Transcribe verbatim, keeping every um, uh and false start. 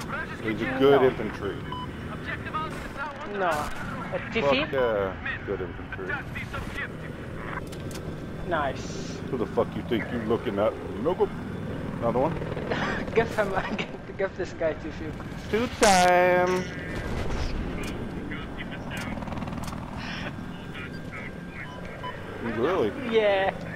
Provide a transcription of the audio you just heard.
He's a good No. infantry. No. A T F? Fuck yeah, good infantry. Nice. Who the fuck you think you're looking at? Look up. Another one? Give him, give, give this guy T F. Two time. Really? Yeah.